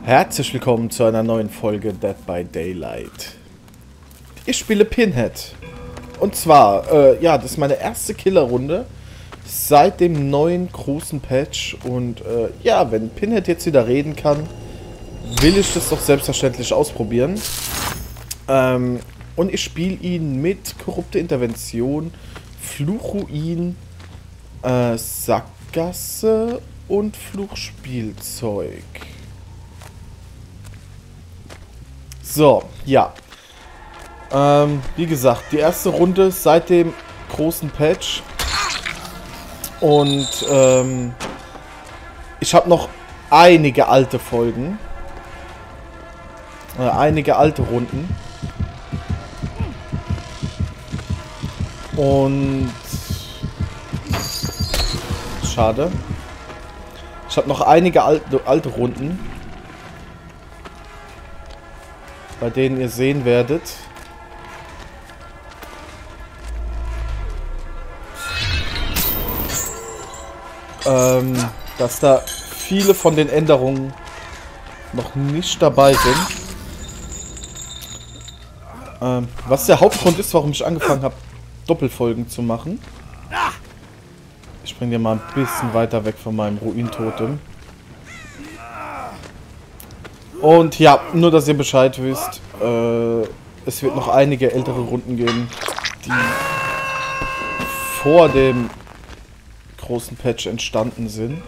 Herzlich willkommen zu einer neuen Folge Dead by Daylight. Ich spiele Pinhead. Und zwar, ja, das ist meine erste Killerrunde seit dem neuen großen Patch. Und ja, wenn Pinhead jetzt wieder reden kann, will ich das doch selbstverständlich ausprobieren. Und ich spiele ihn mit korrupte Intervention, Fluchruin, Sackgasse und Fluchspielzeug. So, ja. Wie gesagt, die erste Runde seit dem großen Patch. Und ich habe noch einige alte Folgen. Einige alte Runden. Und schade. Ich habe noch einige alte Runden, bei denen ihr sehen werdet, dass da viele von den Änderungen noch nicht dabei sind. Was der Hauptgrund ist, warum ich angefangen habe, Doppelfolgen zu machen. Ich bringe dir mal ein bisschen weiter weg von meinem Ruintotem. Und ja, nur dass ihr Bescheid wisst, es wird noch einige ältere Runden geben, die vor dem großen Patch entstanden sind.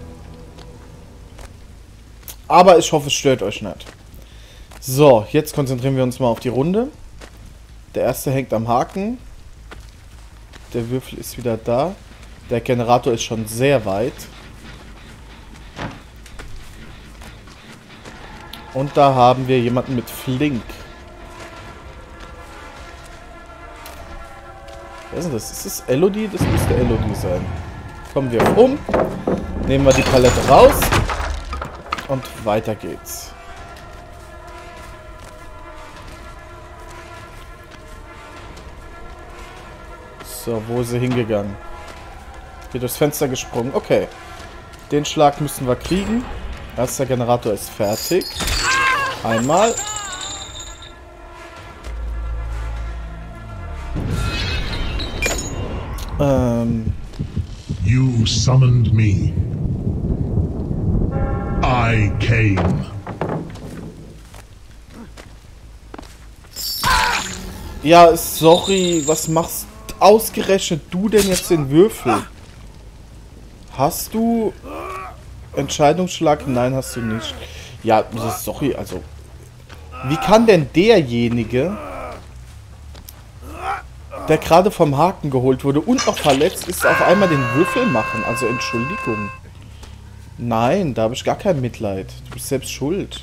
Aber ich hoffe, es stört euch nicht. So, jetzt konzentrieren wir uns mal auf die Runde. Der erste hängt am Haken. Der Würfel ist wieder da. Der Generator ist schon sehr weit. Und da haben wir jemanden mit Flink. Wer ist denn das? Ist das Elodie? Das müsste Elodie sein. Kommen wir um. Nehmen wir die Palette raus. Und weiter geht's. So, wo ist sie hingegangen? Hier durchs Fenster gesprungen. Okay. Den Schlag müssen wir kriegen. Erster Generator ist fertig. Einmal. You summoned me. I came. Ja, sorry. Was machst ausgerechnet du denn jetzt den Würfel? Hast du Entscheidungsschlag? Nein, hast du nicht. Ja, sorry, also. Wie kann denn derjenige, der gerade vom Haken geholt wurde und noch verletzt ist, auf einmal den Würfel machen? Also Entschuldigung. Nein, da habe ich gar kein Mitleid. Du bist selbst schuld.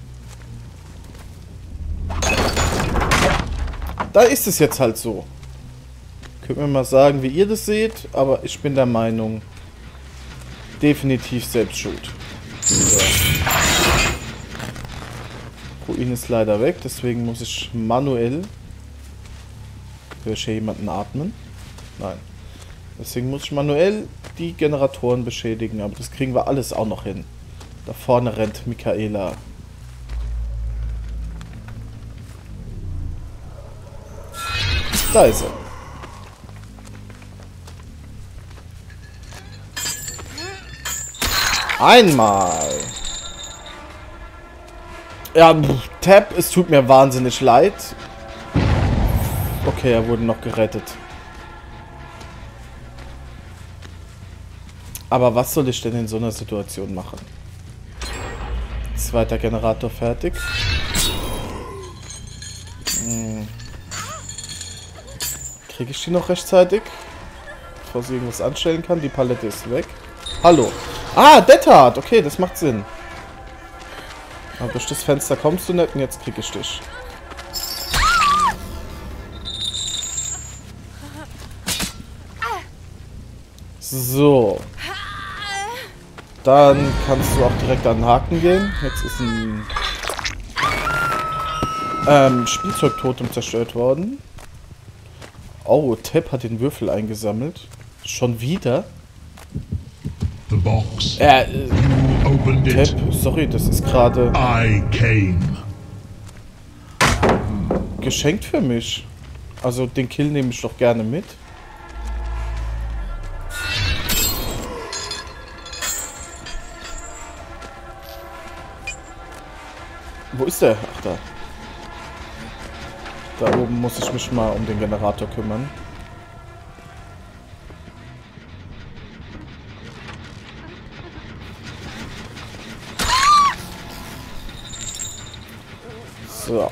Da ist es jetzt halt so. Könnt mir mal sagen, wie ihr das seht, aber ich bin der Meinung, definitiv selbst schuld. So. Ruin ist leider weg, deswegen muss ich manuell... Will ich hier jemanden atmen? Nein. Deswegen muss ich manuell die Generatoren beschädigen, aber das kriegen wir alles auch noch hin. Da vorne rennt Michaela. Da ist er. Einmal. Ja, Tab, es tut mir wahnsinnig leid. Okay, er wurde noch gerettet. Aber was soll ich denn in so einer Situation machen? Zweiter Generator fertig. Kriege ich die noch rechtzeitig? Bevor sie irgendwas anstellen kann. Die Palette ist weg. Hallo. Ah, Dead Hard. Okay, das macht Sinn. Aber durch das Fenster kommst du nicht und jetzt krieg ich dich. So. Dann kannst du auch direkt an den Haken gehen. Jetzt ist ein Spielzeugtotem zerstört worden. Oh, Tab hat den Würfel eingesammelt. Schon wieder? The box. You opened Tab, it. sorry, das ist gerade I came. geschenkt für mich. Also den Kill nehme ich doch gerne mit. Wo ist der? Ach, da. Da oben muss ich mich mal um den Generator kümmern. So.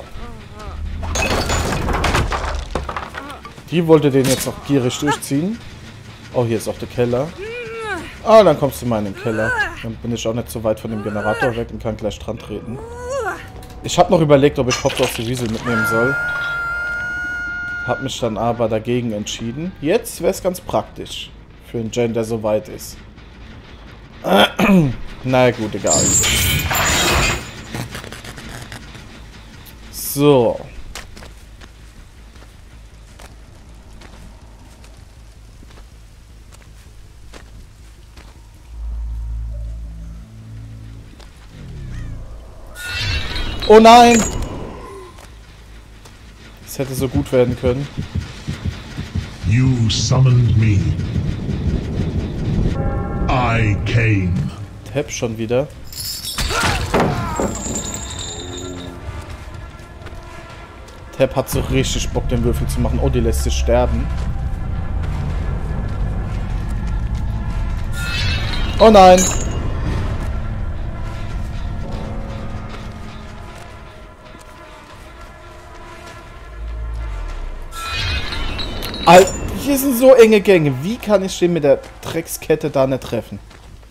Die wollte den jetzt noch gierig durchziehen. Oh, hier ist auch der Keller. Ah, dann kommst du mal in den Keller. Dann bin ich auch nicht so weit von dem Generator weg und kann gleich dran treten. Ich habe noch überlegt, ob ich Hop aus der Wiesel mitnehmen soll. Hab mich dann aber dagegen entschieden. Jetzt wäre es ganz praktisch. Für einen Gen, der so weit ist. Na gut, egal. So. Oh nein! Das hätte so gut werden können. You summoned me. I came. Tab schon wieder. Tab hat so richtig Bock, den Würfel zu machen. Oh, die lässt sich sterben. Oh nein! Alter, hier sind so enge Gänge. Wie kann ich den mit der Dreckskette da nicht treffen?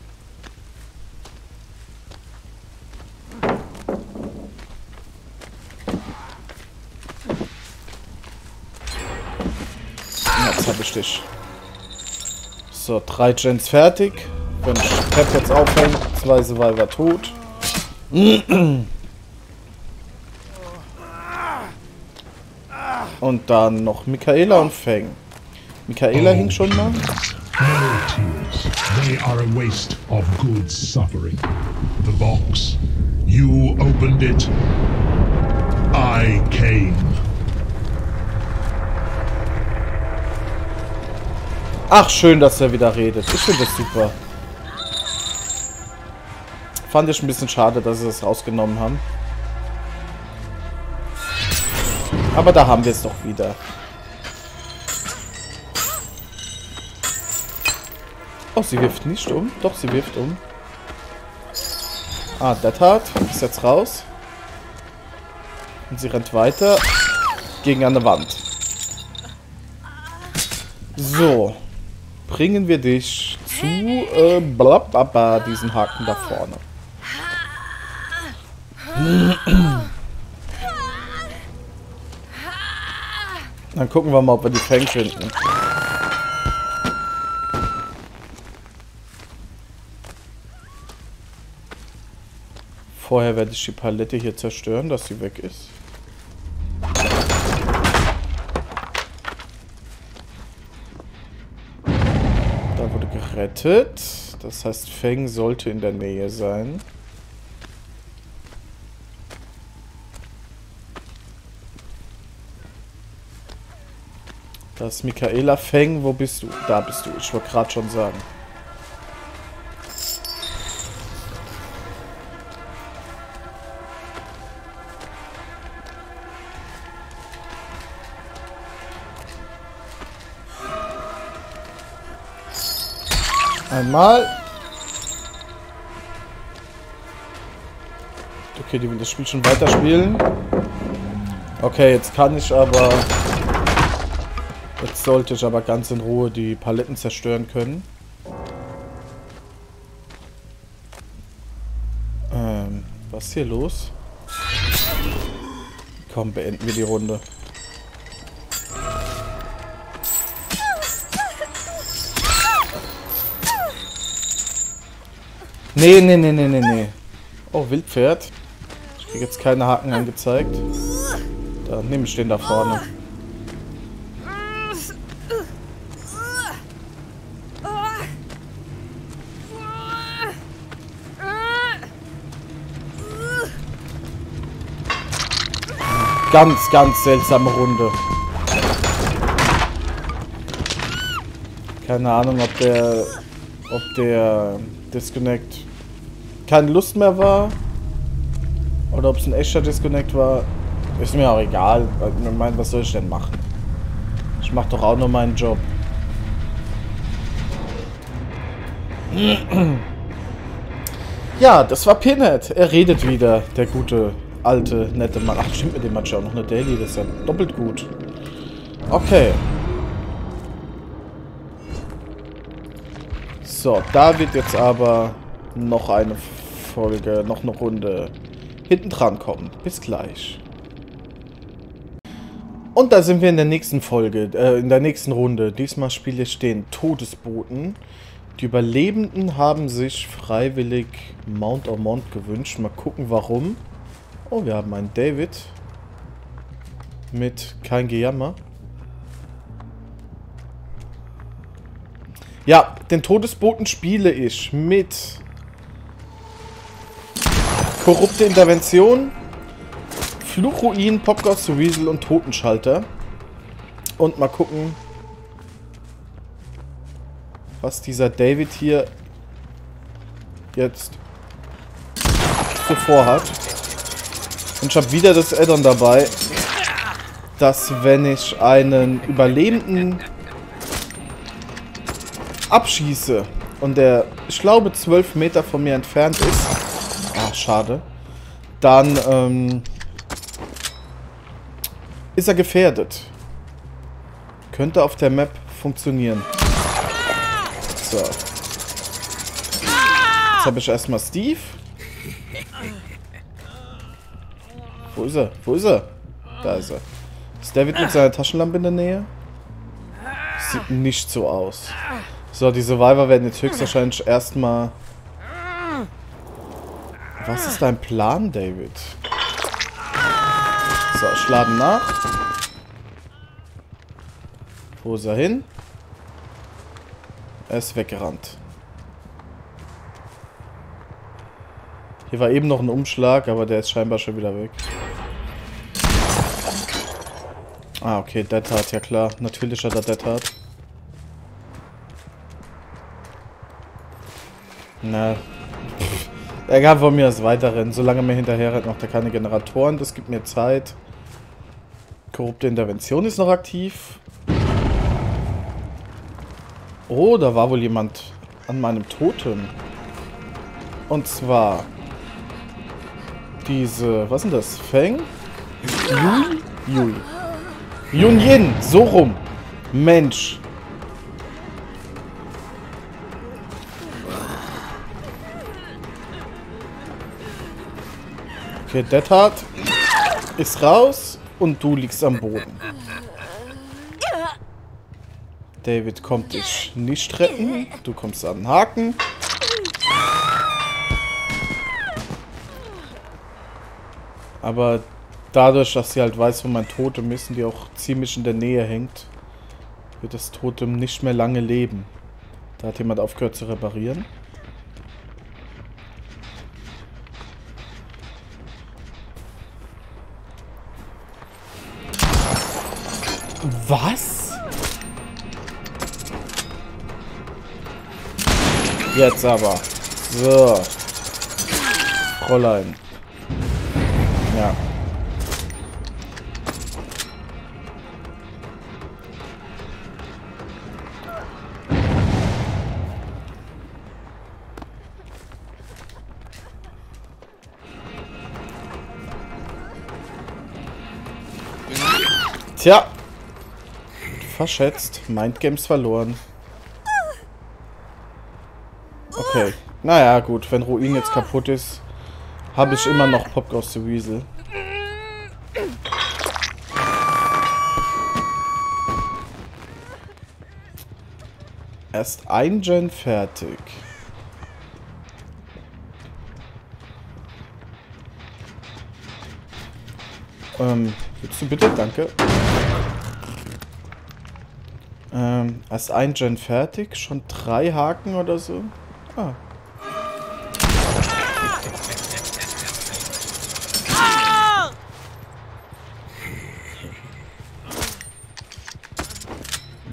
Jetzt habe ich dich. So, 3 Gens fertig. Wenn ich Tab jetzt aufhängt, 2 Survivor tot. Und dann noch Michaela und Feng. Michaela hing schon mal. No tears. They are a waste of good suffering. The box. You opened it. I came. Ach, schön, dass er wieder redet. Ich finde das super. Fand ich ein bisschen schade, dass sie das rausgenommen haben. Aber da haben wir es doch wieder. Oh, sie wirft nicht um. Doch, sie wirft um. Ah, Dead Heart ist jetzt raus. Und sie rennt weiter gegen eine Wand. So. Bringen wir dich zu diesen Haken da vorne. Dann gucken wir mal, ob wir die Fang finden. Vorher werde ich die Palette hier zerstören, dass sie weg ist. Da wurde gerettet. Das heißt, Fang sollte in der Nähe sein. Das ist Michaela. Feng, wo bist du? Da bist du. Ich wollte gerade schon sagen. Einmal. Okay, die will das Spiel schon weiterspielen. Okay, jetzt kann ich aber... Jetzt sollte ich aber ganz in Ruhe die Paletten zerstören können. Was ist hier los? Komm, beenden wir die Runde. Nee. Oh, Wildpferd. Ich krieg jetzt keine Haken angezeigt. Dann nehme ich den da vorne. Ganz, ganz seltsame Runde. Keine Ahnung, ob der Disconnect keine Lust mehr war. Oder ob es ein echter Disconnect war. Ist mir auch egal. Ich meine, was soll ich denn machen? Ich mach doch auch nur meinen Job. Ja, das war Pinhead. Er redet wieder, der gute, alte, nette Mann. Ach, stimmt, mit dem hat ja auch noch eine Daily. Das ist ja doppelt gut. Okay. So, da wird jetzt aber noch eine Folge, noch eine Runde hinten dran kommen. Bis gleich. Und da sind wir in der nächsten Folge, in der nächsten Runde. Diesmal spiele ich den Todesboten. Die Überlebenden haben sich freiwillig Mount Ormond gewünscht. Mal gucken, warum. Oh, wir haben einen David. Mit kein Gejammer. Ja, den Todesboten spiele ich mit korrupte Intervention, Fluchruin, Popghost, Weasel und Totenschalter. Und mal gucken, was dieser David hier jetzt so vorhat. Und ich habe wieder das Add-on dabei, dass wenn ich einen Überlebenden abschieße und der, ich glaube, 12 Meter von mir entfernt ist, schade, dann ist er gefährdet. Könnte auf der Map funktionieren. So. Jetzt habe ich erstmal Steve. Wo ist er? Wo ist er? Da ist er. Ist David mit seiner Taschenlampe in der Nähe? Sieht nicht so aus. So, die Survivor werden jetzt höchstwahrscheinlich erstmal... Was ist dein Plan, David? So, ich lade nach. Wo ist er hin? Er ist weggerannt. Hier war eben noch ein Umschlag, aber der ist scheinbar schon wieder weg. Ah, okay, Dead Hard, ja klar. Natürlich hat er Dead Hard. Na. Er kann von mir das weiterrennen. Solange mir hinterher rennt, macht er keine Generatoren. Das gibt mir Zeit. Korrupte Intervention ist noch aktiv. Oh, da war wohl jemand an meinem Totem. Und zwar diese, was sind das? Feng? Yui? Yunyin, so rum. Mensch. Okay, Dead Hard ist raus und du liegst am Boden. David kommt dich nicht retten. Du kommst an den Haken. Aber dadurch, dass sie halt weiß, wo mein Totem ist und die auch ziemlich in der Nähe hängt, wird das Totem nicht mehr lange leben. Da hat jemand aufgehört zu reparieren. Was? Jetzt aber. So. Fräulein. Ja. Tja. Verschätzt. Mindgames verloren. Okay. Naja, gut. Wenn Ruin jetzt kaputt ist, habe ich immer noch Popghost the Weasel. Erst ein Gen fertig. Willst du bitte? Danke. Erst ein Gen fertig. Schon 3 Haken oder so. Ah.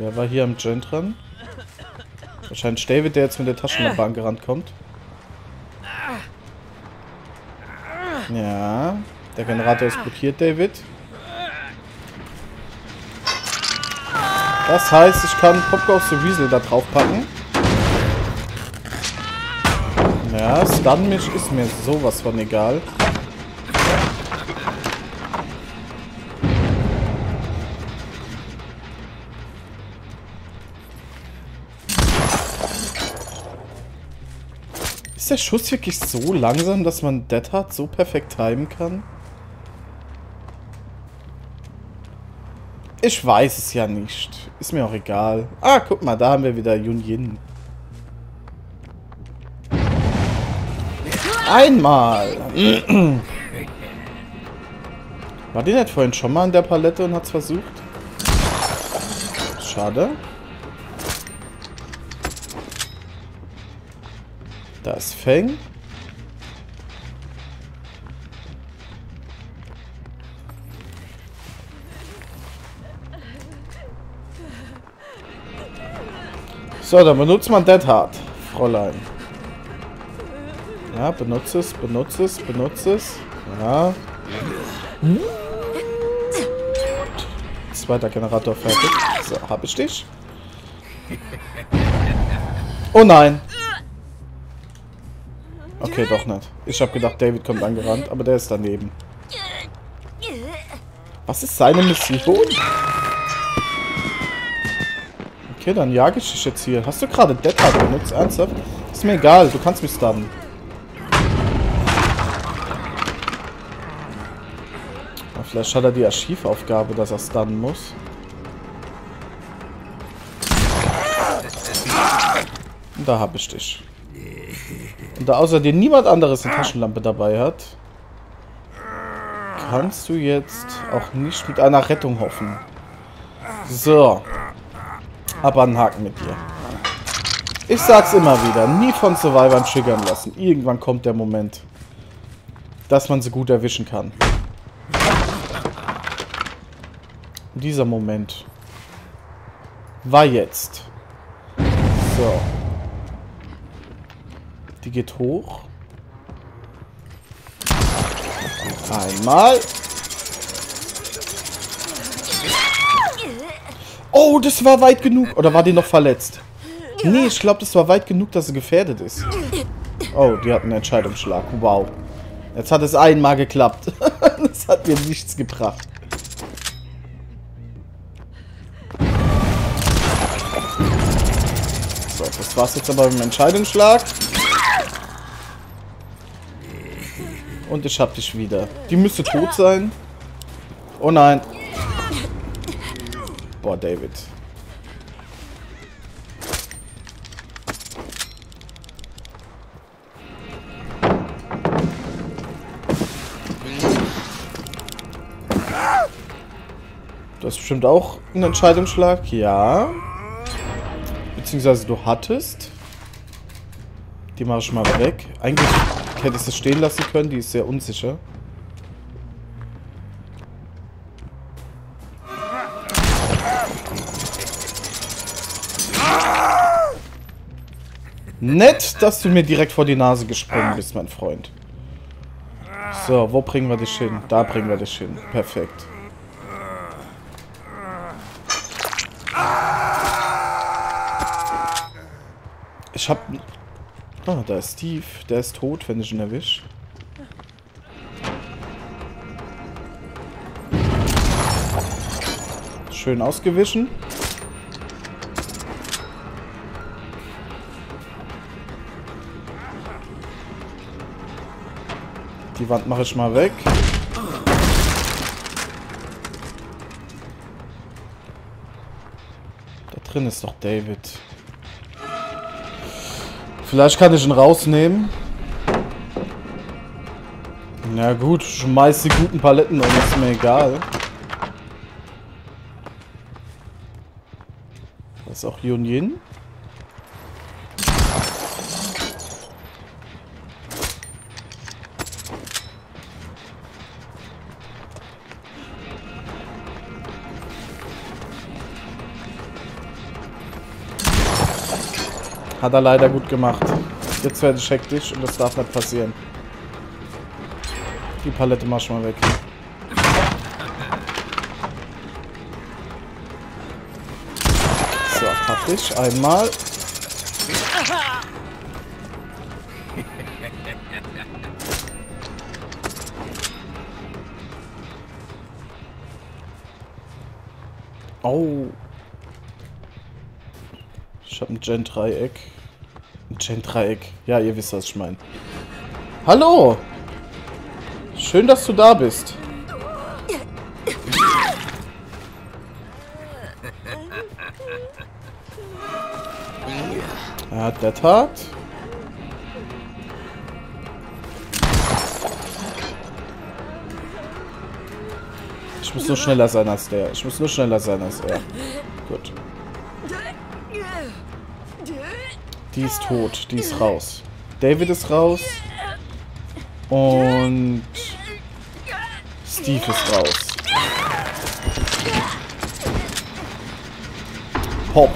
Wer war hier am Gen dran? Wahrscheinlich David, der jetzt mit der Taschenlampe angerannt kommt. Ja, der Generator ist blockiert, David. Das heißt, ich kann Popghost the Weasel da drauf packen. Ja, Stun mich ist mir sowas von egal. Ist der Schuss wirklich so langsam, dass man Dead Hard so perfekt timen kann? Ich weiß es ja nicht. Ist mir auch egal. Ah, guck mal, da haben wir wieder Yun Yin. Einmal! War die nicht vorhin schon mal an der Palette und hat's versucht? Schade. Da ist Feng. So, dann benutzt man Dead Hard, Fräulein. Ja, benutze es, benutze es, benutze es. Ja. Zweiter Generator fertig. So, hab ich dich? Oh nein! Okay, doch nicht. Ich hab gedacht, David kommt angerannt, aber der ist daneben. Was ist seine Mission? Okay, dann jage ich dich jetzt hier. Hast du gerade Dead Hard benutzt? Ernsthaft? Ist mir egal, du kannst mich stunnen. Vielleicht hat er die Archivaufgabe, dass er stunnen muss. Und da hab ich dich. Und da außer dir niemand anderes eine Taschenlampe dabei hat, kannst du jetzt auch nicht mit einer Rettung hoffen. So. Aber einen Haken mit dir. Ich sag's immer wieder, nie von Survivern triggern lassen. Irgendwann kommt der Moment, dass man sie gut erwischen kann. Und dieser Moment war jetzt. So. Die geht hoch. Einmal. Oh, das war weit genug. Oder war die noch verletzt? Nee, ich glaube, das war weit genug, dass sie gefährdet ist. Oh, die hat einen Entscheidungsschlag. Wow. Jetzt hat es einmal geklappt. Das hat mir nichts gebracht. So, das war's jetzt aber mit dem Entscheidungsschlag. Und ich hab dich wieder. Die müsste tot sein. Oh nein. Boah, David. Du hast bestimmt auch einen Entscheidungsschlag. Ja. Beziehungsweise du hattest. Die mache ich mal weg. Eigentlich hätte ich sie stehen lassen können. Die ist sehr unsicher. Nett, dass du mir direkt vor die Nase gesprungen bist, mein Freund. So, wo bringen wir dich hin? Da bringen wir dich hin. Perfekt. Ich hab... Ah, da ist Steve. Der ist tot, wenn ich ihn erwische. Schön ausgewichen. Die Wand mache ich mal weg. Da drin ist doch David. Vielleicht kann ich ihn rausnehmen. Na gut, schmeiß die guten Paletten um, ist mir egal. Das ist auch Yun Yin. Hat er leider gut gemacht. Jetzt werde ich hektisch und das darf nicht passieren. Die Palette mach ich mal weg. So, hab ich. Einmal. Oh. Ich habe ein Gen-Dreieck. Ein Gen-Dreieck. Ja, ihr wisst, was ich meine. Hallo! Schön, dass du da bist. Ja, der Tat. Ich muss nur schneller sein als der. Ich muss nur schneller sein als er. Gut. Die ist tot. Die ist raus. David ist raus. Und Steve ist raus. Hopp.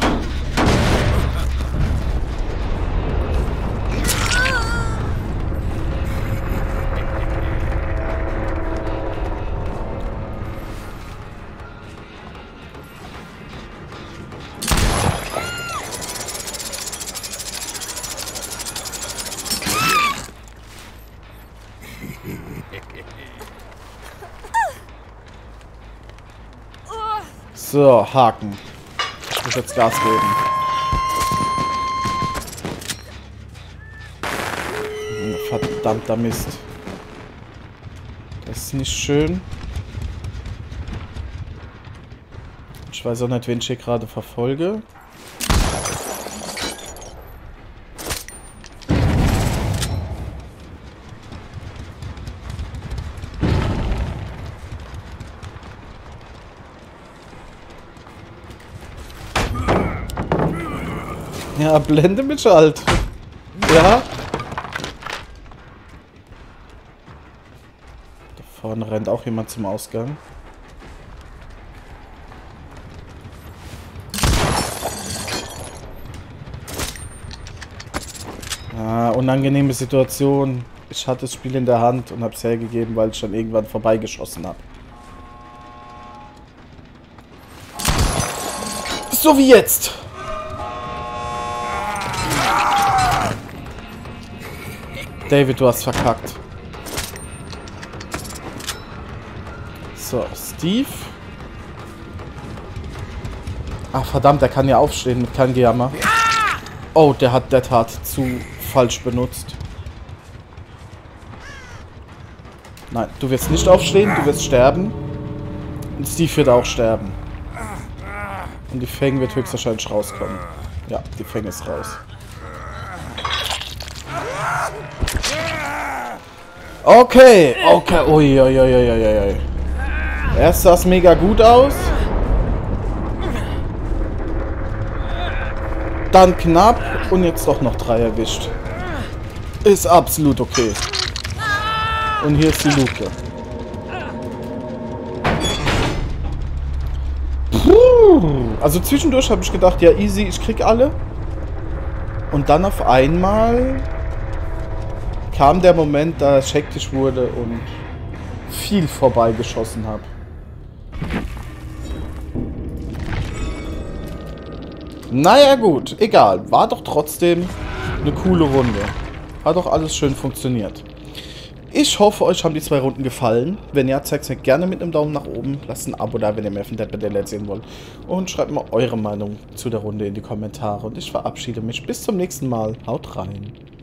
So, Haken. Ich muss jetzt Gas geben. Verdammter Mist. Das ist nicht schön. Ich weiß auch nicht, wen ich hier gerade verfolge. Ja, blende mich halt. Ja. Da vorne rennt auch jemand zum Ausgang. Ah, unangenehme Situation. Ich hatte das Spiel in der Hand und habe es hergegeben, weil ich dann irgendwann vorbeigeschossen habe. So wie jetzt. David, du hast verkackt. So, Steve. Ach, verdammt, der kann ja aufstehen mit keinem Gejammer. Oh, der hat der Tat zu falsch benutzt. Nein, du wirst nicht aufstehen, du wirst sterben. Und Steve wird auch sterben. Und die Fang wird höchstwahrscheinlich rauskommen. Ja, die Fang ist raus. Okay, okay. Uiuiuiuiui. Erst sah es mega gut aus. Dann knapp und jetzt doch noch 3 erwischt. Ist absolut okay. Und hier ist die Luke. Puh. Also zwischendurch habe ich gedacht, ja easy, ich krieg alle. Und dann auf einmal kam der Moment, da es hektisch wurde und viel vorbeigeschossen habe. Naja gut, egal. War doch trotzdem eine coole Runde. Hat doch alles schön funktioniert. Ich hoffe, euch haben die 2 Runden gefallen. Wenn ja, zeigt es mir gerne mit einem Daumen nach oben. Lasst ein Abo da, wenn ihr mehr von Dead by Daylight sehen wollt. Und schreibt mal eure Meinung zu der Runde in die Kommentare. Und ich verabschiede mich. Bis zum nächsten Mal. Haut rein.